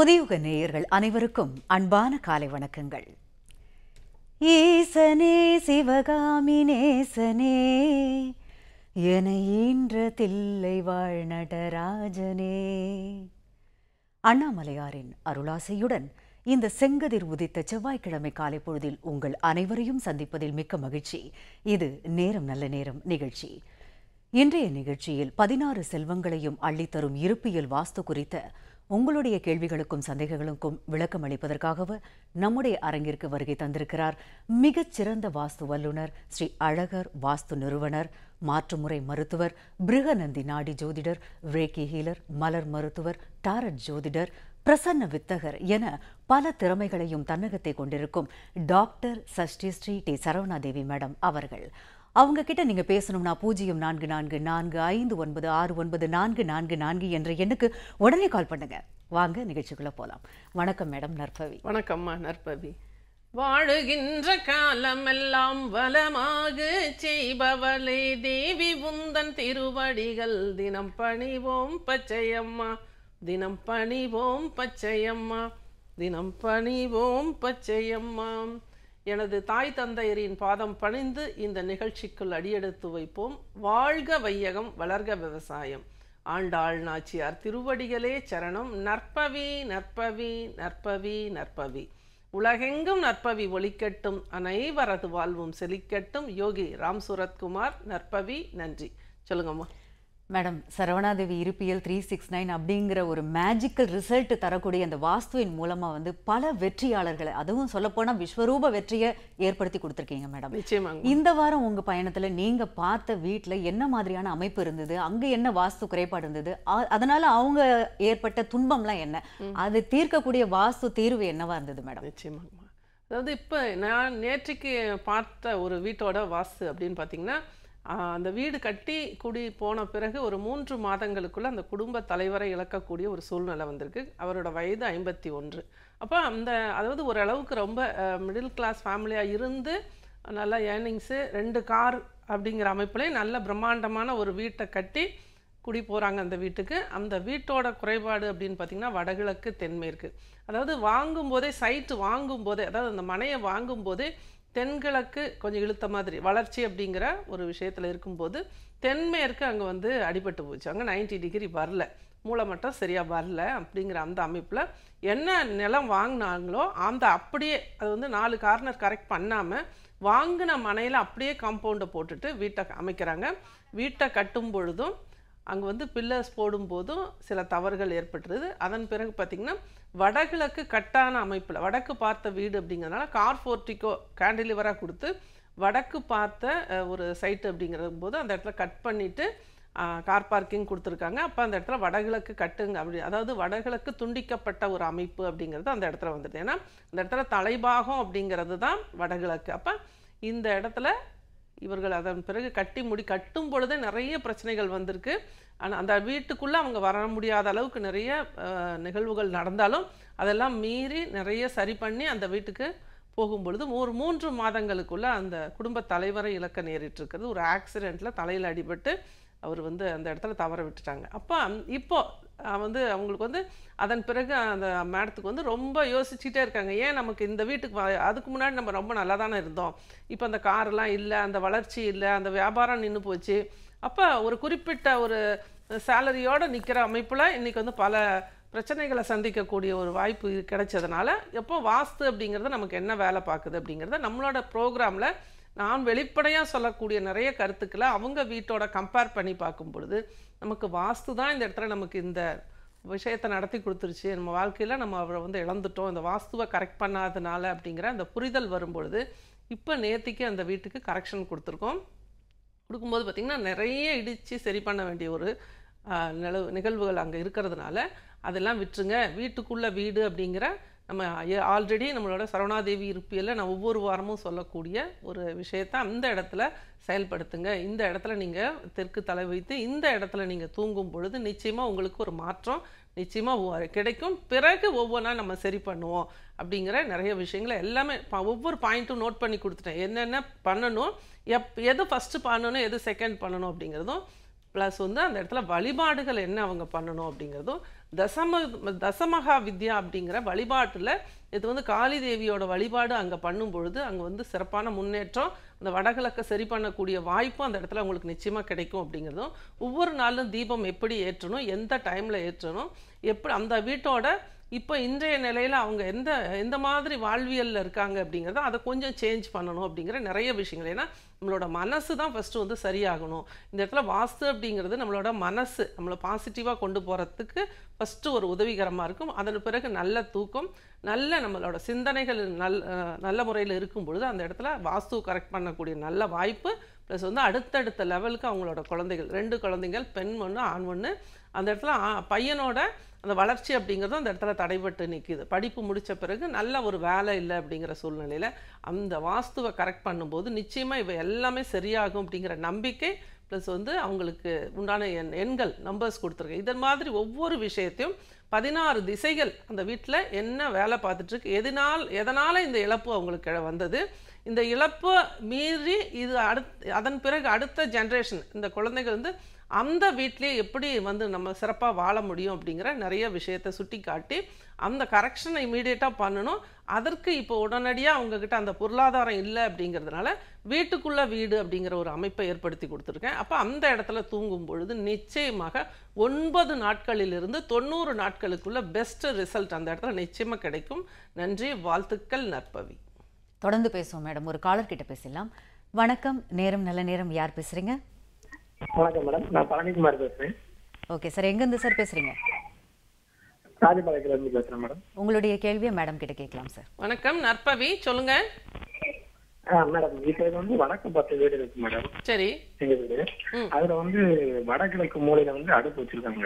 புதியுக நேயர்கள் அனைவருக்கும் அன்பான காலை வணக்கங்கள். ஈசனே சிவகாமி நேசனே, என ஈன்ற தில்லை வாழ் நடராஜனே. அண்ணாமலையாரின் அருளாசையுடன் இந்த செங்கதிர் உதித்த செவ்வாய்க்கிழமை காலை பொழுதில் உங்கள் அனைவரையும் சந்திப்பதில் மிக்க மகிழ்ச்சி. இது நேரம் நல்ல நேரம் நிகழ்ச்சி. இன்றைய நிகழ்ச்சியில் 16 செல்வங்களையும் அள்ளித்தரும் இருப்பியல் வாஸ்து குறித்த உங்களுடைய கேள்விகளுக்கும் சந்தேகங்களுக்கும் விளக்கம் அளிப்பதற்காக நம்முடைய அரங்கிற்கு வருகை தந்திருக்கிறார் மிகச்சிறந்த வாஸ்து வல்லுநர், ஸ்ரீ அழகர் வாஸ்து நிறுவனர், மாற்றுமுறை மருத்துவர், பிருகநந்தி நாடி ஜோதிடர், ரேக்கி ஹீலர், மலர் மருத்துவர், டாரட் ஜோதிடர், பிரசன்ன வித்தகர் என பல திறமைகளையும் தன்னகத்தை கொண்டிருக்கும் doctor Sashti Sri D Saravanadevi madam அவர்கள். அவங்க கிட்ட நீங்க பேசணும்னா 0444596944 என்ற எண்ணுக்கு உடனே கால் பண்ணுங்க. வாங்க நிகழ்ச்சிக்குள்ள போலாம். வணக்கம் மேடம். நற்பவி. வணக்கம்மா நற்பவி. வாழுகின்ற காலமெல்லாம் வளமாக செய்பவளே தேவி உந்தன் திருவடிகள் தினம் பணிவோம் பச்சையம்மா, தினம் பணிவோம் பச்சையம்மா, தினம் பணிவோம் பச்சையம்மா. எனது தாய் தந்தையரின் பாதம் பணிந்து இந்த நிகழ்ச்சிக்குள் அடியெடுத்து வைப்போம். வாழ்க வையகம், வளர்க விவசாயம். ஆண்டாள் நாச்சியார் திருவடிகளே சரணம். நற்பவி நற்பவி நற்பவி நற்பவி. உலகெங்கும் நற்பவி ஒலிக்கட்டும், அனைவரது வாழ்வும் செழிக்கட்டும். யோகி ராம் சூரத்குமார். நற்பவி. நன்றி. சொல்லுங்கம்மா. மேடம், சரவணாதேவி இருப்பியல் 369 அப்படிங்கிற ஒரு மேஜிக்கல் ரிசல்ட் தரக்கூடிய அந்த வாஸ்துவின் மூலமா பல வெற்றியாளர்களை, அதுவும் சொல்லப்போனா விஸ்வரூப வெற்றியை ஏற்படுத்தி கொடுத்துருக்கீங்க மேடம். நிச்சயமாக. இந்த வாரம் உங்க பயணத்துல நீங்க பார்த்த வீட்டுல என்ன மாதிரியான அமைப்பு இருந்தது, அங்க என்ன வாஸ்து குறைபாடு இருந்தது, அதனால அவங்க ஏற்பட்ட துன்பம்லாம் என்ன, அது தீர்க்கக்கூடிய வாஸ்து தீர்வு என்னவா இருந்தது மேடம்? நிச்சயமாங்கம்மா. அதாவது இப்போ நான் நேற்றுக்கு பார்த்த ஒரு வீட்டோட வாஸ்து அப்படின்னு பார்த்தீங்கன்னா, அந்த வீடு கட்டி குடி போன பிறகு ஒரு 3 மாதங்களுக்குள்ள அந்த குடும்ப தலைவரை இழக்கக்கூடிய ஒரு சூழ்நிலை வந்திருக்கு. அவரோட வயது 51. அப்போ அதாவது ஓரளவுக்கு ரொம்ப மிடில் கிளாஸ் ஃபேமிலியாக இருந்து நல்ல ஏர்னிங்ஸு, 2 கார் அப்படிங்கிற அமைப்புலேயும் நல்ல பிரம்மாண்டமான ஒரு வீட்டை கட்டி குடி போகிறாங்க அந்த வீட்டுக்கு. அந்த வீட்டோட குறைபாடு அப்படின்னு பார்த்திங்கன்னா வடகிழக்கு தென்மேற்கு. அதாவது வாங்கும்போதே சைட்டு வாங்கும்போதே, அதாவது அந்த மனையை வாங்கும்போதே தென்கிழக்கு கொஞ்சம் இழுத்த மாதிரி வளர்ச்சி அப்படிங்கிற ஒரு விஷயத்தில் இருக்கும்போது தென்மேற்கு அங்கே அடிபட்டு போச்சு. அங்கே 90 டிகிரி வரல, மூளை மட்டும் சரியாக வரல அப்படிங்கிற அந்த அமைப்பில் என்ன நிலம் வாங்கினாங்களோ அந்த அப்படியே அது 4 கார்னர் கரெக்ட் பண்ணாமல் வாங்கின மனையில் அப்படியே காம்பவுண்டை போட்டுட்டு வீட்டை அமைக்கிறாங்க. வீட்டை கட்டும் பொழுதும் அங்கே பில்லர்ஸ் போடும்போதும் சில தவறுகள் ஏற்பட்டுருது. அதன் பிறகு பார்த்திங்கன்னா வடகிழக்கு கட்டான அமைப்பில் வடக்கு பார்த்த வீடு அப்படிங்கிறதுனால கார் போர்ட்டிக்கோ கேண்டிலிவராக கொடுத்து வடக்கு பார்த்த ஒரு சைட்டு அப்படிங்கிற போது அந்த இடத்துல கட் பண்ணிவிட்டு கார் பார்க்கிங் கொடுத்துருக்காங்க. அப்போ அந்த இடத்துல வடகிழக்கு கட்டுங்க அப்படி, அதாவது வடகிழக்கு துண்டிக்கப்பட்ட ஒரு அமைப்பு அப்படிங்கிறது அந்த இடத்துல வந்துடுது. ஏன்னா அந்த இடத்துல தலைபாகம் அப்படிங்கிறது தான் வடகிழக்கு. அப்போ இந்த இடத்துல இவர்கள் அதன் பிறகு கட்டும் பொழுதே நிறைய பிரச்சனைகள் வந்திருக்கு. ஆனால் அந்த வீட்டுக்குள்ளே அவங்க வர முடியாத அளவுக்கு நிறைய நிகழ்வுகள் நடந்தாலும் அதெல்லாம் மீறி நிறைய சரி பண்ணி அந்த வீட்டுக்கு போகும்பொழுது 3 மாதங்களுக்குள்ளே அந்த குடும்ப தலைவரை இழக்க நேரிட்டிருக்கிறது. ஒரு ஆக்சிடெண்ட்டில் தலையில் அடிபட்டு அவர் அந்த இடத்துல தவற விட்டுட்டாங்க. அப்போ அவங்களுக்கு அதன் பிறகு அந்த மேடத்துக்கு ரொம்ப யோசிச்சுட்டே இருக்காங்க. ஏன் நமக்கு இந்த வீட்டுக்கு அதுக்கு முன்னாடி நம்ம ரொம்ப நல்லா தானே இருந்தோம், இப்போ அந்த காரெல்லாம் இல்லை, அந்த வளர்ச்சி இல்லை, அந்த வியாபாரம் நின்று போச்சு. அப்போ ஒரு குறிப்பிட்ட ஒரு சேலரியோடு நிற்கிற அமைப்பில் இன்றைக்கி பல பிரச்சனைகளை சந்திக்கக்கூடிய ஒரு வாய்ப்பு கிடைச்சதுனால எப்போ வாஸ்து அப்படிங்கிறது நமக்கு என்ன வேலை பார்க்குது அப்படிங்கிறத நம்மளோட ப்ரோக்ராமில் நான் வெளிப்படையாக சொல்லக்கூடிய நிறைய கருத்துக்களை அவங்க வீட்டோட கம்பேர் பண்ணி பார்க்கும் பொழுது நமக்கு வாஸ்து தான் இந்த இடத்துல நமக்கு இந்த விஷயத்தை நடத்தி கொடுத்துருச்சு. நம்ம வாழ்க்கையில் நம்ம அவரை இழந்துட்டோம், இந்த வாஸ்துவை கரெக்ட் பண்ணாதனால அப்படிங்கிற அந்த புரிதல் வரும்பொழுது இப்போ நேற்றுக்கு அந்த வீட்டுக்கு கரெக்ஷன் கொடுக்கும்போது பார்த்திங்கன்னா நிறைய இடித்து சரி பண்ண வேண்டிய ஒரு நிகழ்வுகள் அங்கே இருக்கிறதுனால அதெல்லாம் விட்டுருங்க. வீட்டுக்குள்ளே வீடு அப்படிங்கிற நம்ம ஆல்ரெடி நம்மளோட சரவணாதேவி இருப்பியலில் நான் ஒவ்வொரு வாரமும் சொல்லக்கூடிய ஒரு விஷயத்தை அந்த இடத்துல செயல்படுத்துங்க. இந்த இடத்துல நீங்கள் தெற்கு தலை வைத்து இந்த இடத்துல நீங்கள் தூங்கும் பொழுது நிச்சயமாக உங்களுக்கு ஒரு மாற்றம் நிச்சயமாக கிடைக்கும். பிறகு ஒவ்வொன்றா நம்ம சரி பண்ணுவோம் அப்படிங்கிற நிறைய விஷயங்களை எல்லாமே ஒவ்வொரு பாயிண்ட்டும் நோட் பண்ணி கொடுத்துட்டேன். என்னென்ன பண்ணணும், எது ஃபஸ்ட்டு பண்ணணும், எது செகண்ட் பண்ணணும் அப்படிங்கிறதும் ப்ளஸ் வந்து அந்த இடத்துல வழிபாடுகள் என்ன அவங்க பண்ணணும் அப்படிங்கிறதும், தசமகா வித்யா அப்படிங்கிற வழிபாட்டில் இது வந்து காளி தேவியோட வழிபாடு அங்கே பண்ணும் பொழுது அங்கே வந்து சிறப்பான முன்னேற்றம், அந்த வடகிழக்கை சரி பண்ணக்கூடிய வாய்ப்பும் அந்த இடத்துல உங்களுக்கு நிச்சயமாக கிடைக்கும் அப்படிங்கிறதும், ஒவ்வொரு நாளும் தீபம் எப்படி ஏற்றணும், எந்த டைமில் ஏற்றணும், எப்படி அந்த வீட்டோட இப்போ இன்றைய நிலையில் அவங்க எந்த மாதிரி வாழ்வியலில் இருக்காங்க அப்படிங்கிறத அதை கொஞ்சம் சேஞ்ச் பண்ணணும் அப்படிங்கிற நிறைய விஷயங்கள். ஏன்னா நம்மளோட மனசு தான் ஃபஸ்ட்டு வந்து சரியாகணும். இந்த இடத்துல வாஸ்து அப்படிங்கிறது நம்மளோட மனசு நம்மளை பாசிட்டிவாக கொண்டு போகிறதுக்கு ஃபஸ்ட்டு ஒரு உதவிகரமாக இருக்கும். அதன் பிறகு நல்ல தூக்கம், நல்ல நம்மளோட சிந்தனைகள் நல்ல முறையில் இருக்கும் பொழுது அந்த இடத்துல வாஸ்து கரெக்ட் பண்ணக்கூடிய நல்ல வாய்ப்பு. ப்ளஸ் வந்து அடுத்தடுத்த லெவலுக்கு அவங்களோட குழந்தைகள் 2 குழந்தைகள், பெண் 1 ஆண் 1, அந்த இடத்துல பையனோட அந்த வளர்ச்சி அப்படிங்கிறதும் அந்த இடத்துல தடைபட்டு நிற்கிது. படிப்பு முடித்த பிறகு நல்ல ஒரு வேலை இல்லை அப்படிங்கிற சூழ்நிலையில் அந்த வாஸ்துவை கரெக்ட் பண்ணும்போது நிச்சயமாக இவை எல்லாமே சரியாகும் அப்படிங்கிற நம்பிக்கை. ப்ளஸ் வந்து அவங்களுக்கு உண்டான எண்கள் நம்பர்ஸ் கொடுத்துருக்கேன். இதன் மாதிரி ஒவ்வொரு விஷயத்தையும் 16 திசைகள் அந்த வீட்டில் என்ன வேலை பார்த்துட்ருக்கு, எதனால் இந்த இழப்பு அவங்களுக்கு வந்தது, இந்த இழப்பை மீறி இது அதன் பிறகு அடுத்த ஜென்ரேஷன் இந்த குழந்தைகள் வந்து அந்த வீட்லேயே எப்படி வந்து நம்ம சிறப்பாக வாழ முடியும் அப்படிங்கிற நிறைய விஷயத்தை சுட்டி காட்டி அந்த கரெக்ஷனை இமீடியட்டாக பண்ணணும். அதற்கு இப்போ உடனடியாக அவங்கக்கிட்ட அந்த பொருளாதாரம் இல்லை அப்படிங்கிறதுனால வீட்டுக்குள்ளே வீடு அப்படிங்கிற ஒரு அமைப்பை ஏற்படுத்தி கொடுத்துருக்கேன். அப்போ அந்த இடத்துல தூங்கும் பொழுது நிச்சயமாக 9 நாட்களிலிருந்து 90 நாட்களுக்குள்ள பெஸ்ட் ரிசல்ட் அந்த இடத்துல நிச்சயமாக கிடைக்கும். நன்றி, வாழ்த்துக்கள் நற்பவி. தொடர்ந்து பேசுவோம் மேடம். ஒரு காலர் கிட்ட பேசலாம். வணக்கம், நேரம் நல்ல நேரம். யார் பேசுறீங்க? வணக்கம் மேடம், நான் பழனிக்குமார் பேசுறேன். ஓகே சார், எங்கேருந்து சார் பேசுறீங்க? ராஜபாளையத்துல இருந்து பேசுறேன் மேடம். உங்களுடைய கேள்வியை மேடம் கிட்ட கேட்கலாம் சார். வணக்கம் நற்பவி, சொல்லுங்க. மேடம், இப்ப இது வந்து வடக்கு பார்த்த வீடு இருக்கு மேடம். சரி. எங்க வீடு அதுல வந்து வடகிழக்கு மூலையில வந்து அடுப்பு வச்சிருக்காங்க.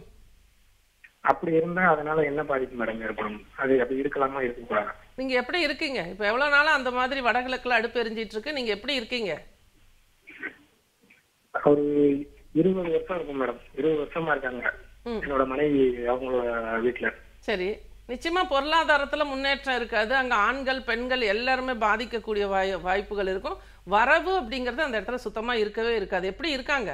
அப்படி இருந்தா அதனால என்ன பாதிப்பு மேடம் ஏற்படும்? அது அப்படி இருக்கலாமா, இருக்கக்கூடாது? நீங்க எப்படி இருக்கீங்க? இப்ப எவ்வளவு நாளா அந்த மாதிரி வடகிழக்குல அடுப்பு எரிஞ்சிட்டு இருக்கு? நீங்க எப்படி இருக்கீங்க? ஒரு 20 வருஷம் இருக்கும் மேடம். 20 வருஷமா இருக்காங்க என்னோட மனைவி அவங்களோட வீட்டுல. சரி, நிச்சயமா பொருளாதாரத்துல முன்னேற்றம் இருக்காது. அங்க ஆண்கள் பெண்கள் எல்லாருமே பாதிக்கக்கூடிய வாய்ப்புகள் இருக்கும். வரவு அப்படிங்கறது அந்த இடத்துல சுத்தமா இருக்கவே இருக்காது. எப்படி இருக்காங்க?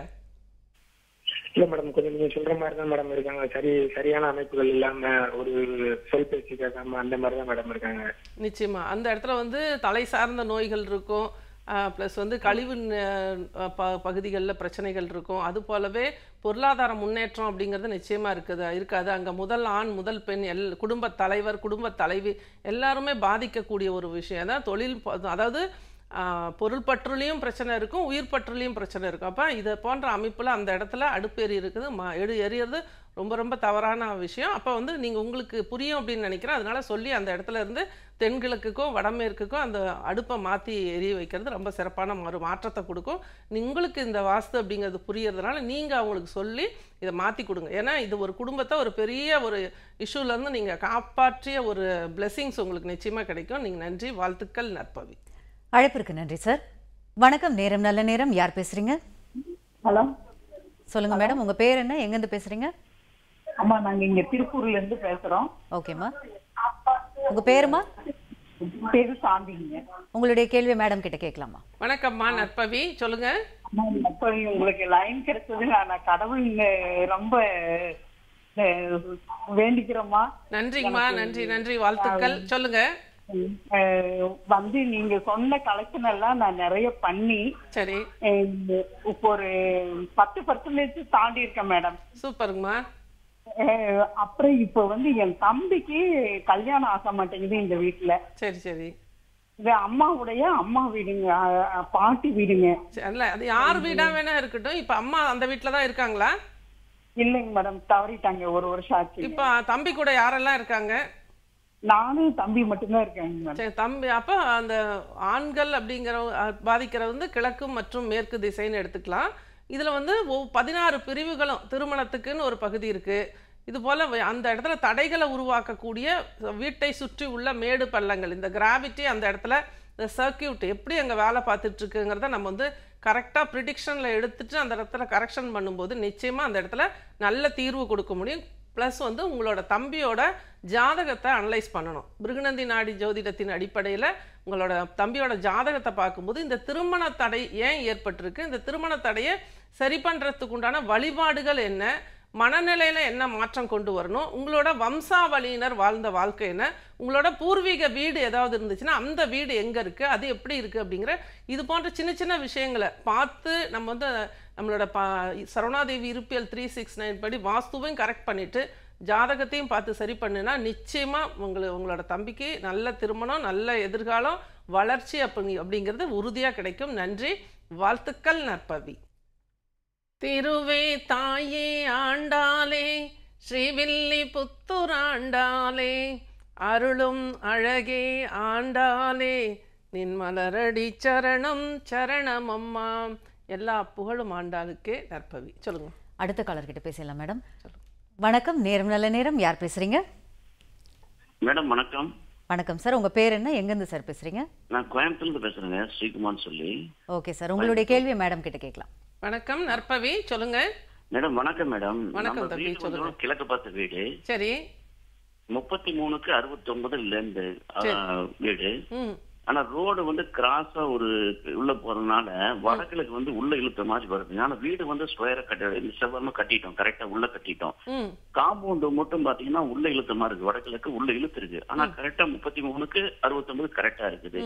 இல்ல மேடம், கொஞ்சம் நீங்க சொல்ற மாதிரி தான் மேடம் இருக்காங்க. சரியான அமைப்புகள் இல்லாம, ஒரு சொல் பேச்சு கேட்காம அந்த மாதிரி தான் மேடம் இருக்காங்க. நிச்சயமா அந்த இடத்துல வந்து தலை சார்ந்த நோய்கள் இருக்கும். ப்ளஸ் வந்து கழிவு பகுதிகளில் பிரச்சனைகள் இருக்கும். அது போலவே பொருளாதார முன்னேற்றம் அப்படிங்கிறது நிச்சயமாக இருக்காது. அங்கே முதல் ஆண் முதல் பெண் குடும்ப தலைவர் குடும்ப தலைவி எல்லாருமே பாதிக்கக்கூடிய ஒரு விஷயம் தான் தொழில். அதாவது பொருள் பற்றுலையும் பிரச்சனை இருக்கும், உயிர் பற்றுலையும் பிரச்சனை இருக்கும். அப்போ இதை போன்ற அமைப்பில் அந்த இடத்துல அடுப்பு எரியறது ரொம்ப ரொம்ப தவறான விஷயம். அப்போ வந்து நீங்கள் உங்களுக்கு புரியும் அப்படின்னு நினைக்கிறேன். அதனால சொல்லி அந்த இடத்துல இருந்து தென்கிழக்குக்கோ வடமேற்குக்கோ அந்த அடுப்பை மாற்றி எரிய வைக்கிறது ரொம்ப சிறப்பான மாற்றத்தை கொடுக்கும். உங்களுக்கு இந்த வாஸ்து அப்படிங்கிறது புரியறதுனால நீங்கள் அவங்களுக்கு சொல்லி இதை மாற்றி கொடுங்க. ஏன்னா இது ஒரு குடும்பத்தை ஒரு பெரிய ஒரு இஷ்யூலேருந்து நீங்கள் காப்பாற்றிய ஒரு பிளெஸிங்ஸ் உங்களுக்கு நிச்சயமாக கிடைக்கும். நீங்கள் நன்றி, வாழ்த்துக்கள் நற்பவி. அழைப்பிற்கு நன்றி சார். வணக்கம், நேரம் நல்ல நேரம். யார் பேசுறீங்க? ஹலோ, சொல்லுங்க மேடம், உங்க பேர் என்ன, எங்க இருந்து பேசுறீங்க? அம்மா, நாங்க இங்க திருப்பூர்ல இருந்து பேசுறோம். ஓகேம்மா, உங்க பேருமா? பேரு சாந்திங்க. உங்களுடைய கேள்வி மேடம் கிட்ட கேட்கலாமா? வணக்கம்மா நற்பவி, சொல்லுங்க. இப்ப உங்களுக்கு லைன் கிடைச்சது நான் கடவுள் ரொம்ப வேண்டிக்கிறோமா. நன்றிங்கம்மா, நன்றி நன்றி, வாழ்த்துக்கள். சொல்லுங்க. வந்து நீங்க சொன்ன கலெக்ஷன் எல்லாம் நான் நிறைய பண்ணி சரி இப்போ ஒரு 10% தாண்டி இருக்கேன் மேடம். சூப்பருங்கம்மா. அப்புறம் இப்ப வந்து என் தம்பிக்கு கல்யாணம் ஆக மாட்டேங்குது இந்த வீட்டுல. சரி சரி. இது அம்மாவுடைய அம்மா வீடுங்க, பாட்டி வீடுங்க. அது யார் வீடா வேணா இருக்கட்டும். இப்ப அம்மா அந்த வீட்டுலதான் இருக்காங்களா? இல்லைங்க மேடம், தவறிட்டாங்க. 1 வருஷம் ஆச்சு. இப்ப தம்பி கூட யாரெல்லாம் இருக்காங்க? நானும் தம்பி மட்டும்தான் இருக்காங்க. சரி, தம்பி. அப்ப அந்த ஆண்கள் அப்படிங்கிற பாதிக்கிறது வந்து கிழக்கு மற்றும் மேற்கு திசைன்னு எடுத்துக்கலாம். இதுல வந்து 16 பிரிவுகளும் திருமணத்துக்குன்னு ஒரு பகுதி இருக்கு. இது போல அந்த இடத்துல தடைகளை உருவாக்கக்கூடிய வீட்டை சுற்றி உள்ள மேடு பள்ளங்கள், இந்த கிராவிட்டி அந்த இடத்துல இந்த சர்க்கியூட் எப்படி அங்கே வேலை பார்த்துட்டு இருக்குங்கிறத நம்ம வந்து கரெக்டாக ப்ரிடிக்ஷனில் எடுத்துட்டு அந்த இடத்துல கரெக்ஷன் பண்ணும்போது நிச்சயமாக அந்த இடத்துல நல்ல தீர்வு கொடுக்க முடியும். ப்ளஸ் வந்து உங்களோட தம்பியோட ஜாதகத்தை அனலைஸ் பண்ணணும். பிருகுநந்தி நாடி ஜோதிடத்தின் அடிப்படையில் உங்களோட தம்பியோட ஜாதகத்தை பார்க்கும்போது இந்த திருமண தடை ஏன் ஏற்பட்டிருக்கு, இந்த திருமண தடையை சரி பண்ணுறதுக்கு உண்டான வழிபாடுகள் என்ன, மனநிலையில் என்ன மாற்றம் கொண்டு வரணும், உங்களோட வம்சாவளியினர் வாழ்ந்த வாழ்க்கை என்ன, உங்களோட பூர்வீக வீடு ஏதாவது இருந்துச்சுன்னா அந்த வீடு எங்கே இருக்குது, அது எப்படி இருக்குது அப்படிங்கிற இது போன்ற சின்ன சின்ன விஷயங்களை பார்த்து நம்ம வந்து நம்மளோட சரவணாதேவி இருப்பியல் 369 படி வாஸ்துவையும் கரெக்ட் பண்ணிவிட்டு ஜாதகத்தையும் பார்த்து சரி பண்ணுனா நிச்சயமாக உங்களோட தம்பிக்கு நல்ல திருமணம், நல்ல எதிர்காலம், வளர்ச்சி அப்படிங்கிறது உறுதியாக கிடைக்கும். நன்றி, வாழ்த்துக்கள் நற்பவி. திருவே தாயே ஆண்டாளே, ஸ்ரீவில்லி புத்துராண்டாளே, அருளும் அழகே ஆண்டாளே, நின் மலரடி சரணம் சரணம் அம்மா. எல்லா புகழும் ஆண்டாளுக்கே நற்பவி. சொல்லுங்க. அடுத்த காலர்கிட்ட பேசலாம் மேடம். வணக்கம், நேரம் நல்ல நேரம். யார் பேசுறீங்க? மேடம் வணக்கம். வணக்கம் சார், உங்க பேர் என்ன, எங்க இருந்து சார் பேசுறீங்க? நான் கோயம்புத்தூர்ல பேசுறேங்க, ஸ்ரீகுமார் சொல்லி. ஓகே சார், உங்களுடைய கேள்வியை மேடம் கிட்ட கேட்கலாம். வணக்கம் நற்பவி, சொல்லுங்க. மேடம் வணக்கம். மேடம் வணக்கம் தம்பி, சொல்லுங்க. கிழக்கு பார்த்த வீடு. சரி. 33க்கு 69 லேண்ட் வீடு. ஆனா ரோடு வந்து கிராஸா ஒரு உள்ள போறதுனால வடகிழக்கு வந்து உள்ள இழுத்த மாதிரி வருது. ஆனா வீடு வந்து ஸ்கொயரா செவ்வரமா கட்டிட்டோம், கரெக்டா உள்ள கட்டிட்டோம். காம்பவுண்ட் மட்டும் பாத்தீங்கன்னா உள்ள இழுத்த மாதிரி இருக்கு, வடகிழக்கு உள்ள இழுத்து இருக்கு. ஆனா கரெக்டா 33க்கு 69 கரெக்டா இருக்குது.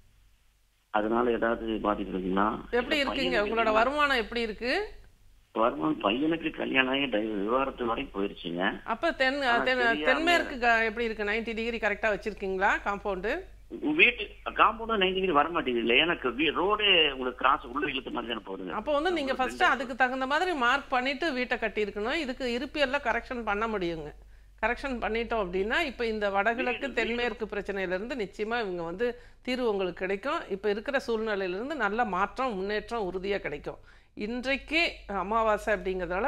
அதனால ஏதாவது பாதிப்பு இருக்குங்களா? எப்படி இருக்கீங்க, உங்களோட வருமானம் எப்படி இருக்கு? வருமானம் பையனுக்கு கல்யாணம் ஆகி விவாகரத்து வரைக்கும் போயிருச்சுங்க. அப்ப தென்மேற்கு எப்படி இருக்கு? 90 டிகிரி கரெக்டா வச்சிருக்கீங்களா காம்பவுண்டு? வீட்டு காம்பவுண்ட் 90 டிகிரி வர மாட்டேங்குது இல்ல, எனக்கு ரோடு உங்களுக்கு கிராஸ் உள்ள இழுத்த மாதிரி தானே போகுது. அப்போ வந்து நீங்க ஃபர்ஸ்ட் அதுக்கு தகுந்த மாதிரி மார்க் பண்ணிட்டு வீட்டை கட்டி இருக்கணும். இதுக்கு இருப்பியெல்லாம் கரெக்ஷன் பண்ண முடியுங்க. கரெக்ஷன் பண்ணிட்டோம் அப்படின்னா இப்போ இந்த வடகிழக்கு தென்மேற்கு பிரச்சனையிலேருந்து நிச்சயமா இவங்க வந்து தீர்வு உங்களுக்கு கிடைக்கும். இப்போ இருக்கிற சூழ்நிலையிலேருந்து நல்ல மாற்றம், முன்னேற்றம் உறுதியாக கிடைக்கும். இன்றைக்கு அமாவாசை அப்படிங்கிறதால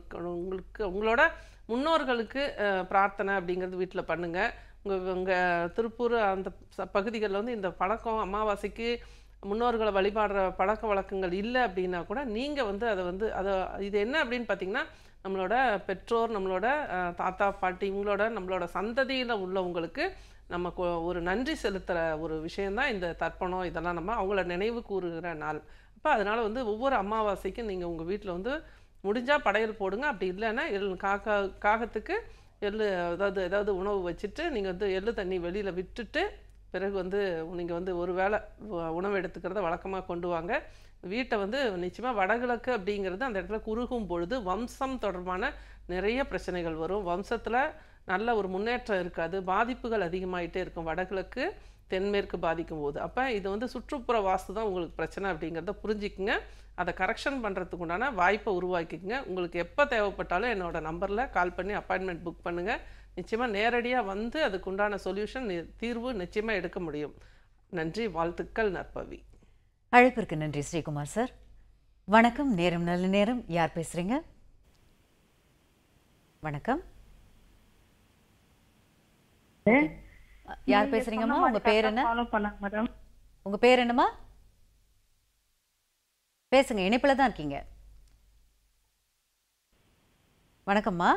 உங்களோட முன்னோர்களுக்கு பிரார்த்தனை அப்படிங்கிறது வீட்டில் பண்ணுங்கள். உங்கள் திருப்பூர் அந்த பகுதிகளில் வந்து இந்த பழக்கம் அமாவாசைக்கு முன்னோர்களை வழிபாடுற பழக்க வழக்கங்கள் இல்லை அப்படின்னா கூட நீங்கள் வந்து அதை இது என்ன அப்படின்னு பார்த்தீங்கன்னா, நம்மளோட பெற்றோர், நம்மளோட தாத்தா பாட்டி, நம்மளோட சந்ததியில் உள்ளவங்களுக்கு நம்ம ஒரு நன்றி செலுத்துகிற ஒரு விஷயந்தான் இந்த தர்ப்பணம். இதெல்லாம் நம்ம அவங்கள நினைவு கூறுகிற நாள். அப்போ அதனால் வந்து ஒவ்வொரு அமாவாசைக்கும் நீங்கள் உங்கள் வீட்டில் வந்து முடிஞ்சால் படையல் போடுங்க. அப்படி இல்லைன்னா காகத்துக்கு ஏதாவது உணவு வச்சுட்டு நீங்கள் வந்து எள்ளு தண்ணி வெளியில் விட்டுட்டு பிறகு வந்து நீங்கள் வந்து ஒரு வேளை உணவு எடுத்துக்கிறத வழக்கமாக கொண்டு வாங்க. வீட்டை வந்து நிச்சயமாக வடகிழக்கு அப்படிங்கிறது அந்த இடத்துல குறுகும் பொழுது வம்சம் தொடர்பான நிறைய பிரச்சனைகள் வரும். வம்சத்தில் நல்ல ஒரு முன்னேற்றம் இருக்காது, பாதிப்புகள் அதிகமாகிட்டே இருக்கும் வடகிழக்கு தென்மேற்கு பாதிக்கும் போது. அப்போ இது வந்து சுற்றுப்புற வாஸ்து தான் உங்களுக்கு பிரச்சனை அப்படிங்கிறத புரிஞ்சுக்குங்க. அதை கரெக்ஷன் பண்ணுறதுக்கு உண்டான வாய்ப்பை உருவாக்கிக்குங்க. உங்களுக்கு எப்போ தேவைப்பட்டாலும் என்னோடய நம்பரில் கால் பண்ணி அப்பாயின்மெண்ட் புக் பண்ணுங்கள். நிச்சயமாக நேரடியாக வந்து அதுக்குண்டான சொல்யூஷன் தீர்வு நிச்சயமாக எடுக்க முடியும். நன்றி, வாழ்த்துக்கள் நற்பவி. அழைப்பிற்கு நன்றி ஸ்ரீகுமார் சார். வணக்கம், நேரம் நல்ல நேரம். யார் பேசுறீங்க? வணக்கம், யார் பேசுறீங்கம்மா? உங்க பேர் என்ன? உங்க பேர் என்னம்மா? பேசுங்க, இணைப்புல தான் இருக்கீங்க. வணக்கம்மா.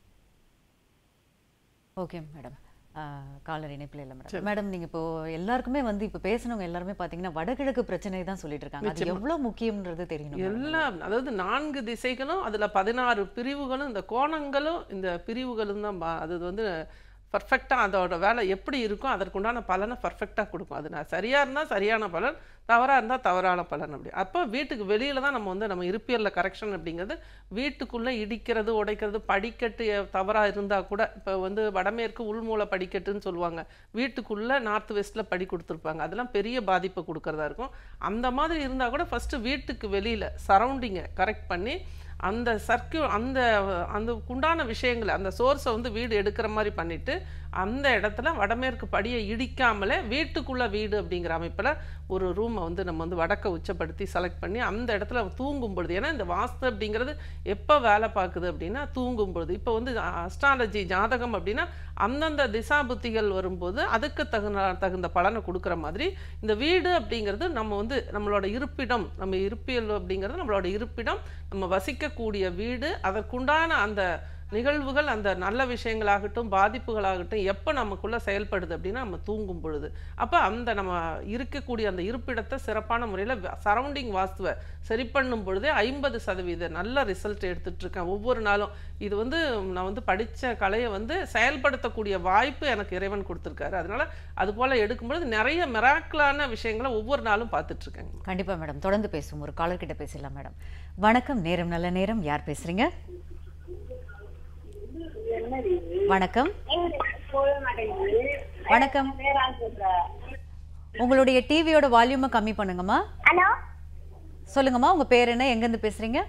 ஓகே மேடம், காலர் இணைப்பில் இல்லை மேடம். மேடம், நீங்கள் இப்போ எல்லாருக்குமே வந்து இப்போ பேசினவங்க எல்லாருமே பார்த்தீங்கன்னா வடகிழக்கு பிரச்சனை தான் சொல்லிட்டு இருக்காங்க. அது எவ்வளோ முக்கியம்ன்றது தெரியணும். எல்லாம் அதாவது 4 திசைகளும் அதில் 16 பிரிவுகளும் இந்த கோணங்களும் இந்த பிரிவுகளும் தான் அது வந்து பர்ஃபெக்டாக அதோட வேலை எப்படி இருக்கும் அதற்குண்டான பலனை பர்ஃபெக்டாக கொடுக்கும். அது நான் சரியாக இருந்தால் சரியான பலன், தவறாக இருந்தால் தவறான பலன். அப்படி அப்போ வீட்டுக்கு வெளியில் தான் நம்ம இருப்பியலில் கரெக்ஷன் அப்படிங்கிறது வீட்டுக்குள்ளே இடிக்கிறது, உடைக்கிறது, படிக்கட்டு தவறாக இருந்தால் கூட இப்போ வந்து வடமேற்கு உள்மூல படிக்கட்டுன்னு சொல்லுவாங்க, வீட்டுக்குள்ளே நார்த் வெஸ்ட்டில் படி கொடுத்துருப்பாங்க, அதெல்லாம் பெரிய பாதிப்பை கொடுக்கறதா இருக்கும். அந்த மாதிரி இருந்தால் கூட ஃபஸ்ட்டு வீட்டுக்கு வெளியில் சரௌண்டிங்கை கரெக்ட் பண்ணி அந்த அந்த உண்டான விஷயங்களை அந்த சோர்ஸை வந்து வீடு எடுக்கிற மாதிரி பண்ணிவிட்டு அந்த இடத்துல வடமேற்கு படியை இடிக்காமலே வீட்டுக்குள்ளே வீடு அப்படிங்கிற அமைப்பில் ஒரு ரூமை வந்து நம்ம வந்து வடக்க உச்சப்படுத்தி செலக்ட் பண்ணி அந்த இடத்துல தூங்கும் பொழுது, ஏன்னா இந்த வாஸ்து அப்படிங்கிறது எப்போ வேலை பார்க்குது அப்படின்னா தூங்கும் பொழுது. இப்போ வந்து அஸ்ட்ராலஜி ஜாதகம் அப்படின்னா அந்தந்த திசா புத்திகள் வரும்போது அதுக்கு தகுந்த பலனை கொடுக்குற மாதிரி இந்த வீடு அப்படிங்கிறது நம்ம வந்து நம்மளோட இருப்பிடம், நம்ம இருப்பியல் அப்படிங்கிறது நம்மளோட இருப்பிடம், நம்ம வசிக்கக்கூடிய வீடு, அதற்குண்டான அந்த நிகழ்வுகள் அந்த நல்ல விஷயங்களாகட்டும் பாதிப்புகளாகட்டும் எப்போ நமக்குள்ளே செயல்படுது அப்படின்னா நம்ம தூங்கும் பொழுது. அப்போ அந்த நம்ம இருக்கக்கூடிய அந்த இருப்பிடத்தை சிறப்பான முறையில் சரௌண்டிங் வாஸ்துவை சரி பண்ணும் பொழுதே 50% நல்ல ரிசல்ட் எடுத்துகிட்டு இருக்கேன் ஒவ்வொரு நாளும். இது வந்து நான் வந்து படித்த கலையை வந்து செயல்படுத்தக்கூடிய வாய்ப்பு எனக்கு இறைவன் கொடுத்துருக்காரு. அதனால அது போல் எடுக்கும்பொழுது நிறைய மிராக்கிளான விஷயங்களை ஒவ்வொரு நாளும் பார்த்துட்ருக்கேங்க. கண்டிப்பாக மேடம், தொடர்ந்து பேசுவோம். ஒரு காலர் கிட்ட பேசலாம் மேடம். வணக்கம், நேரம் நல்ல நேரம். யார் பேசுறீங்க? வணக்கம். வணக்கம். உங்களுடைய டிவியோட வால்யூமை கம்மி பண்ணுங்கம்மா. ஹலோ, சொல்லுங்கம்மா, உங்க பேர் என்ன, எங்க இருந்து பேசுறீங்க?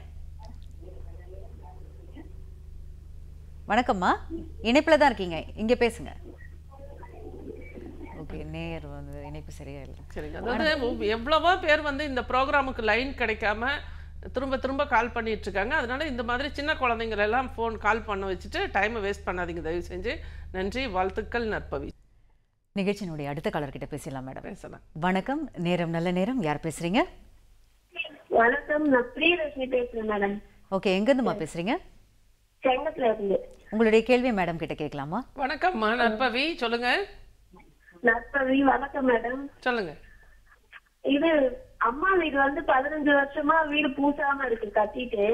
வணக்கம்மா, இணைப்புல தான் இருக்கீங்க, இங்க பேசுங்க. ஓகே, நேர் வந்து இணைப்பு சரியா இல்லை. சரிங்க. அதாவது எவ்வளவோ பேர் வந்து இந்த ப்ரோக்ராமுக்கு லைன் கிடைக்காம திரும்ப திரும்ப கால் பண்ணிட்டு இருக்காங்க. அதனால இந்த மாதிரி சின்ன குழந்தைங்களை எல்லாம் ஃபோன் கால் பண்ண வச்சுட்டு டைமை வேஸ்ட் பண்ணாதீங்க தயவு செஞ்சு. நன்றி, வாழ்த்துக்கள் நற்பவி. நிகழ்ச்சியினுடைய அடுத்த காலர் கிட்ட பேசலாம் மேடம். பேசலாம். வணக்கம், நேரம் நல்ல நேரம். யார் பேசுறீங்க? வணக்கம், நான் பிரியதர்ஷினி பேசுறேன் மேடம். ஓகே, எங்க இருந்துமா பேசுறீங்க? செங்கத்துல இருந்து. உங்களுடைய கேள்வி மேடம் கிட்ட கேட்கலாமா? வணக்கம்மா நற்பவி, சொல்லுங்க. நற்பவி, வணக்கம் மேடம். சொல்லுங்க. இது அம்மா வீடு வந்து 15 வருஷமா வீடு பூசாம இருக்கு கட்டிட்டு.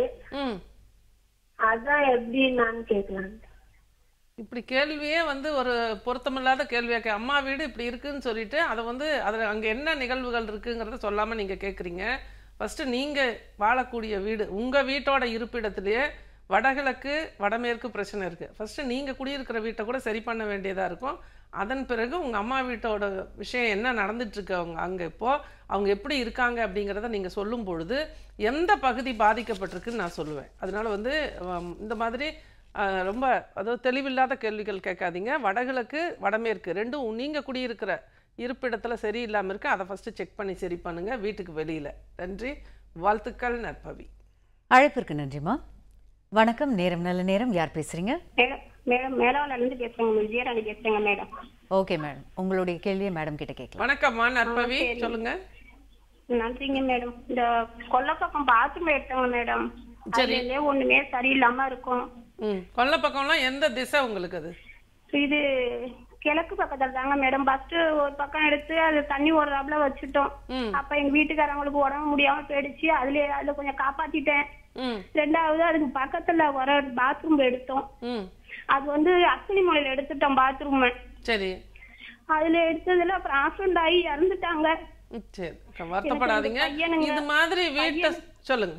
அதான் எப்படி நான் கேட்கலாம். இப்படி கேள்வியே வந்து ஒரு பொருத்தமில்லாத கேள்வியாக்க. அம்மா வீடு இப்படி இருக்குன்னு சொல்லிட்டு அதை வந்து அதில் அங்கே என்ன நிகழ்வுகள் இருக்குங்கிறத சொல்லாமல் நீங்கள் கேட்குறீங்க. ஃபஸ்ட்டு நீங்கள் வாழக்கூடிய வீடு, உங்கள் வீட்டோட இருப்பிடத்துலேயே வடகிழக்கு வடமேற்கு பிரச்சனை இருக்குது. ஃபஸ்ட்டு நீங்கள் குடியிருக்கிற வீட்டை கூட சரி பண்ண வேண்டியதாக இருக்கும். அதன் பிறகு உங்கள் அம்மா வீட்டோட விஷயம் என்ன நடந்துட்டுருக்கு, அவங்க அங்கே இப்போது அவங்க எப்படி இருக்காங்க அப்படிங்கிறத நீங்கள் சொல்லும் பொழுது எந்த பகுதி பாதிக்கப்பட்டிருக்குன்னு நான் சொல்லுவேன். அதனால் வந்து இந்த மாதிரி ரொம்ப அதாவது தெளிவில்லாத கேள்விகள் கேட்காதீங்க. வடகிழக்கு வடமேற்கு ரெண்டும் நீங்கள் குடியிருக்கிற இருப்பிடத்தில் சரியில்லாமல் இருக்குது. அதை ஃபஸ்ட்டு செக் பண்ணி சரி பண்ணுங்கள் வீட்டுக்கு வெளியில். நன்றி, வாழ்த்துக்கள் நற்பவி. அழைப்பிற்கு நன்றிம்மா. வணக்கம், நேரம் நல்ல நேரம். யார் பேசுறீங்க? மேடம், மேலாவில இருந்து பேசுறேங்க, விஜயராணி பேசுறேங்க மேடம். ஓகே மேடம், உங்களுடைய கேள்வியை மேடம் கிட்ட கேட்கலாம். வணக்கம்மா நற்பவி, சொல்லுங்க. நன்றிங்க மேடம். இந்த கொல்லப்பக்கம் பாத்ரூம் எடுத்தாங்க மேடம். அதுல ஒண்ணுமே சரியில்லாம இருக்கும். கொல்ல பக்கம்லாம் எந்த திசை உங்களுக்கு? அது இது கிழக்கு பக்கத்துல தாங்க மேடம். ஃபர்ஸ்ட் ஒரு பக்கம் எடுத்து அது தண்ணி ஓடுறாப்புல வச்சுட்டோம். அப்ப எங்க வீட்டுக்காரங்களுக்கு உடம்பு முடியாம போயிடுச்சு. அதுல கொஞ்சம் காப்பாத்திட்டேன். ரெண்டாவது அதுக்கு பக்கத்துல வர பாத்ரூம் எடுத்தோம். அது வந்து அஸ்வினி மலையில எடுத்துட்டோம் பாத்ரூம். சரி. அதுல எடுத்ததுல அப்புறம் ஆக்சிடென்ட் ஆகி இறந்துட்டாங்க. சரி, வருத்தப்படாதீங்க. இது மாதிரி வீட்டை சொல்லுங்க.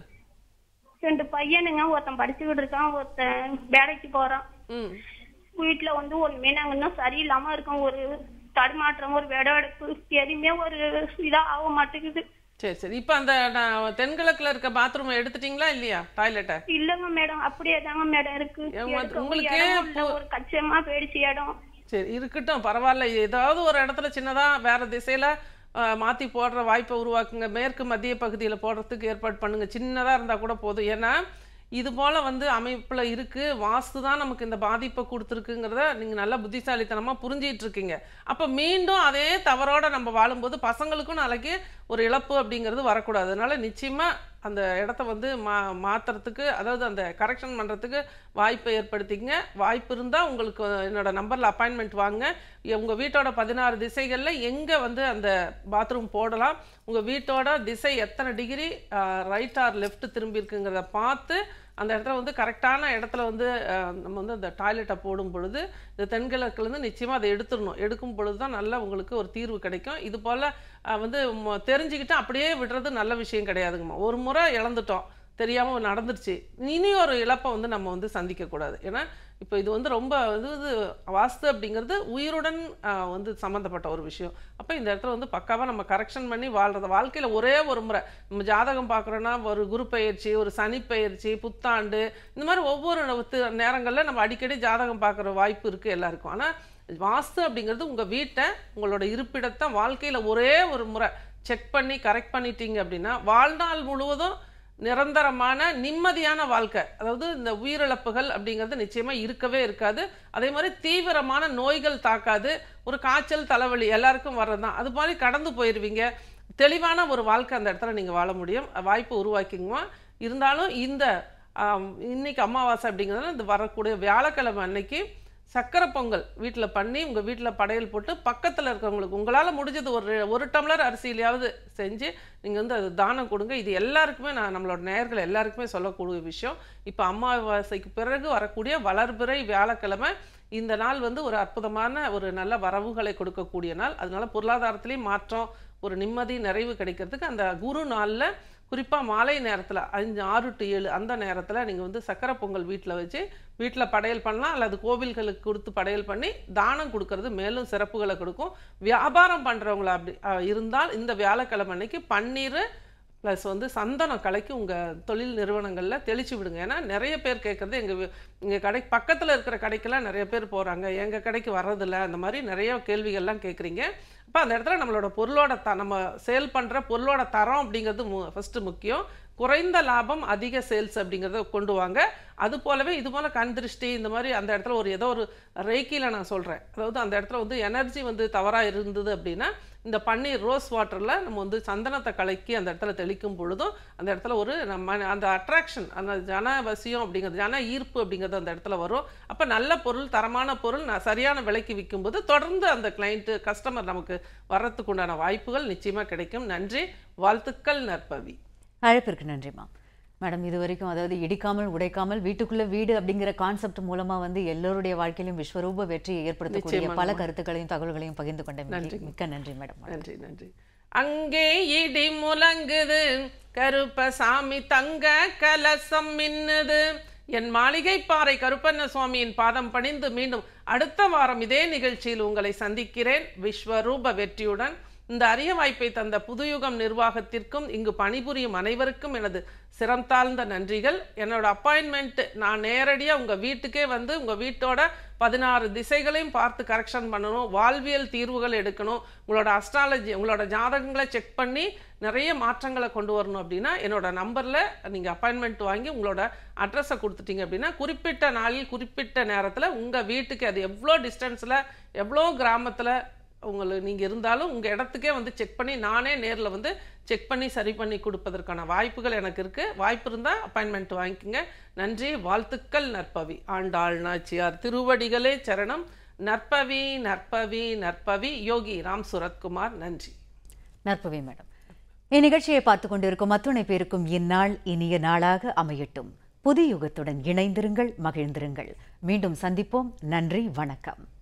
2 பையனுங்க, ஒருத்தன் படிச்சுக்கிட்டு இருக்கான், ஒருத்தன் வேலைக்கு போறான். வீட்டுல வந்து ஒண்ணுமே நாங்க இன்னும் சரியில்லாம இருக்கோம். ஒரு தடுமாற்றம், ஒரு வெடவெடுப்பு, எதுவுமே ஒரு இதா ஆக மாட்டேங்குது. சரி சரி. இப்ப அந்த தென்கிழக்குல இருக்க பாத்ரூம் எடுத்துட்டீங்களா இல்லையா? டாய்லெட்டை? இல்லங்க மேடம், அப்படியே தாங்க மேடம் இருக்கு. உங்களுக்கே ஒரு கச்சமா போயிடுச்சு இடம். சரி, இருக்கட்டும், பரவாயில்ல. ஏதாவது ஒரு இடத்துல சின்னதா வேற திசையில மாற்றி போடுற வாய்ப்பை உருவாக்குங்க. மேற்கு மத்திய பகுதியில் போடுறதுக்கு ஏற்பாடு பண்ணுங்க. சின்னதாக இருந்தால் கூட போதும். ஏன்னா இது போல் வந்து அமைப்பில் இருக்குது. வாஸ்து தான் நமக்கு இந்த பாதிப்பை கொடுத்துருக்குங்கிறத நீங்கள் நல்லா புத்திசாலித்தனமாக புரிஞ்சிகிட்டு இருக்கீங்க. அப்போ மீண்டும் அதே தவறோடு நம்ம வாழும்போது பசங்களுக்கும் நாளைக்கு ஒரு இழப்பு அப்படிங்கிறது வரக்கூடாது. அதனால் நிச்சயமாக அந்த இடத்த வந்து மாற்றுறதுக்கு, அதாவது அந்த கரெக்ஷன் பண்ணுறதுக்கு வாய்ப்பை ஏற்படுத்திங்க. வாய்ப்பு இருந்தால் உங்களுக்கு என்னோடய நம்பரில் அப்பாயின்மெண்ட் வாங்க. உங்கள் வீட்டோட 16 திசைகளில் எங்கே வந்து அந்த பாத்ரூம் போடலாம், உங்கள் வீட்டோட திசை எத்தனை டிகிரி ரைட் ஆர் லெஃப்ட் திரும்பி இருக்குங்கிறத பார்த்து அந்த இடத்துல வந்து கரெக்டான இடத்துல வந்து நம்ம வந்து அந்த டாய்லெட்டை போடும் பொழுது இந்த தென்கிழக்குலேருந்து நிச்சயமாக அதை எடுத்துடணும். எடுக்கும் பொழுது தான் நல்லா உங்களுக்கு ஒரு தீர்வு கிடைக்கும். இது போல் வந்து தெரிஞ்சுக்கிட்டு அப்படியே விடுறது நல்ல விஷயம் கிடையாதுங்கம்மா. ஒரு முறை இழந்துட்டோம், தெரியாமல் நடந்துருச்சு, இனி ஒரு இழப்பை வந்து நம்ம வந்து சந்திக்கக்கூடாது. ஏன்னா இப்போ இது வந்து ரொம்ப இது வாஸ்து அப்படிங்கிறது உயிருடன் வந்து சம்மந்தப்பட்ட ஒரு விஷயம். அப்போ இந்த இடத்துல வந்து பக்காவாக நம்ம கரெக்ஷன் பண்ணி வாழ்கிறது. வாழ்க்கையில் ஒரே ஒரு முறை நம்ம ஜாதகம் பார்க்குறோன்னா ஒரு குரு பயிற்சி, ஒரு சனி பயிற்சி, புத்தாண்டு, இந்த மாதிரி ஒவ்வொரு நேரங்களில் நம்ம அடிக்கடி ஜாதகம் பார்க்குற வாய்ப்பு இருக்குது எல்லாருக்கும். ஆனால் வாஸ்து அப்படிங்கிறது உங்கள் வீட்டை, உங்களோட இருப்பிடத்தை வாழ்க்கையில் ஒரே ஒரு முறை செக் பண்ணி கரெக்ட் பண்ணிட்டீங்க அப்படின்னா வாழ்நாள் முழுவதும் நிரந்தரமான நிம்மதியான வாழ்க்கை, அதாவது இந்த உயிரிழப்புகள் அப்படிங்கிறது நிச்சயமாக இருக்கவே இருக்காது. அதே மாதிரி தீவிரமான நோய்கள் தாக்காது. ஒரு காய்ச்சல், தலைவலி எல்லாருக்கும் வர்றது தான். அது மாதிரி கடந்து போயிடுவீங்க. தெளிவான ஒரு வாழ்க்கை அந்த இடத்துல நீங்கள் வாழ முடியும். வாய்ப்பு உருவாக்கிங்குமா. இருந்தாலும் இந்த இன்னைக்கு அமாவாசை அப்படிங்கிறதுனால இந்த வரக்கூடிய வியாழக்கிழமை அன்னைக்கு சக்கரை பொங்கல் வீட்டில் பண்ணி உங்கள் வீட்டில் படையல் போட்டு பக்கத்தில் இருக்கிறவங்களுக்கு உங்களால் முடிஞ்சது ஒரு டம்ளர் அரிசியிலையாவது செஞ்சு நீங்கள் வந்து அது தானம் கொடுங்க. இது எல்லாருக்குமே நம்மளோட நேயர்கள் எல்லாருக்குமே சொல்லக்கூடிய விஷயம். இப்போ அமாவாசைக்கு பிறகு வரக்கூடிய வளர்பிறை வியாழக்கிழமை இந்த நாள் வந்து ஒரு அற்புதமான ஒரு நல்ல வரவுகளை கொடுக்கக்கூடிய நாள். அதனால பொருளாதாரத்திலையும் மாற்றம், ஒரு நிம்மதி, நிறைவு கிடைக்கிறதுக்கு அந்த குரு நாளில் குறிப்பாக மாலை நேரத்தில் 6 to 7 அந்த நேரத்தில் நீங்கள் வந்து சக்கரை பொங்கல் வீட்டில் வச்சு வீட்டில் படையல் பண்ணலாம், அல்லது கோவில்களுக்கு கொடுத்து படையல் பண்ணி தானம் கொடுக்கறது மேலும் சிறப்புகளை கொடுக்கும். வியாபாரம் பண்ணுறவங்கள அப்படி இருந்தால் இந்த வியாழக்கிழமை அன்னைக்கு பன்னீர் ப்ளஸ் வந்து சந்தனம் கலைக்கு உங்கள் தொழில் நிறுவனங்களில் தெளிச்சு விடுங்க. ஏன்னா நிறைய பேர் கேட்குறது எங்கள் கடை பக்கத்தில் இருக்கிற கடைக்கெல்லாம் நிறைய பேர் போகிறாங்க, எங்கள் கடைக்கு வர்றதில்ல, அந்த மாதிரி நிறைய கேள்விகள்லாம் கேட்குறீங்க. அப்போ அந்த இடத்துல நம்மளோட பொருளோட நம்ம சேல் பண்ணுற பொருளோட தரம் அப்படிங்கிறது ஃபஸ்ட்டு முக்கியம். குறைந்த லாபம் அதிக சேல்ஸ் அப்படிங்கிறத கொண்டு வாங்க. அது போலவே இது போல் கண் திருஷ்டி இந்த மாதிரி அந்த இடத்துல ஏதோ ஒரு ரேக்கியில் நான் சொல்கிறேன், அதாவது அந்த இடத்துல வந்து எனர்ஜி வந்து தவறாக இருந்தது அப்படின்னா இந்த பன்னீர் ரோஸ் வாட்டரில் நம்ம வந்து சந்தனத்தை கலக்கி அந்த இடத்துல தெளிக்கும் பொழுதும் அந்த இடத்துல ஒரு நம்ம அந்த அட்ராக்ஷன், அந்த ஜனவசியம் அப்படிங்கிறது, ஜன ஈர்ப்பு அப்படிங்கிறது அந்த இடத்துல வரும். அப்போ நல்ல பொருள், தரமான பொருள் சரியான விலைக்கு விற்கும்போது தொடர்ந்து அந்த கிளைண்ட்டு கஸ்டமர் நமக்கு வர்றதுக்கு உண்டான வாய்ப்புகள் நிச்சயமாக கிடைக்கும். நன்றி, வாழ்த்துக்கள் நற்பவி. அழைப்பிற்கு நன்றிம்மா. மேடம், இது வரைக்கும் அதாவது இடிக்காமல் உடைக்காமல் வீட்டுக்குள்ள வீடு அப்படிங்கிற கான்செப்ட் மூலமா வந்து எல்லோருடைய வாழ்க்கையிலும் விஸ்வரூப வெற்றியை ஏற்படுத்தக்கூடிய பல கருத்துக்களையும் தகவல்களையும் பகிர்ந்து கொண்டேன். மிக்க நன்றி மேடம். நன்றி நன்றி. அங்கே இடி முழங்குது, கருப்பசாமி தங்க கலசம் மின்னுது, என் மாளிகை பாறை கருப்பண்ண சுவாமியின் பாதம் பணிந்து மீண்டும் அடுத்த வாரம் இதே நிகழ்ச்சியில் உங்களை சந்திக்கிறேன் விஸ்வரூப வெற்றியுடன். இந்த அரிய வாய்ப்பை தந்த புதுயுகம் நிர்வாகத்திற்கும் இங்கு பணிபுரியும் அனைவருக்கும் எனது சிறந்தாழ்ந்த நன்றிகள். என்னோட அப்பாயின்மெண்ட் நான் நேரடியாக உங்கள் வீட்டுக்கே வந்து உங்கள் வீட்டோட 16 திசைகளையும் பார்த்து கரெக்ஷன் பண்ணணும், வாழ்வியல் தீர்வுகள் எடுக்கணும், உங்களோட அஸ்ட்ராலஜி உங்களோட ஜாதகங்களை செக் பண்ணி நிறைய மாற்றங்களை கொண்டு வரணும் அப்படின்னா என்னோட நம்பரில் நீங்கள் அப்பாயின்மெண்ட் வாங்கி உங்களோட அட்ரஸை கொடுத்துட்டீங்க அப்படின்னா குறிப்பிட்ட நாளில் குறிப்பிட்ட நேரத்தில் உங்கள் வீட்டுக்கு, அது எவ்வளோ டிஸ்டன்ஸில் எவ்வளோ கிராமத்தில் நீங்கள் இருந்தாலும் உங்கள் இடத்துக்கே வந்து செக் பண்ணி நானே நேரில் வந்து செக் பண்ணி சரி பண்ணி கொடுப்பதற்கான வாய்ப்புகள் எனக்கு இருக்குது. வாய்ப்பு இருந்தால் அப்பாயின்மெண்ட் வாங்கிக்கோங்க. நன்றி, வாழ்த்துக்கள் நற்பவி. ஆண்டாள் நாச்சியார் திருவடிகளே சரணம். நற்பவி நற்பவி நற்பவி. யோகி ராம் சுரத்குமார். நன்றி. நற்பவி மேடம். இந்நிகழ்ச்சியை பார்த்து கொண்டிருக்கும் அத்துணை பேருக்கும் இந்நாள் இனிய நாளாக அமையட்டும். புது யுகத்துடன் இணைந்திருங்கள், மகிழ்ந்திருங்கள். மீண்டும் சந்திப்போம். நன்றி, வணக்கம்.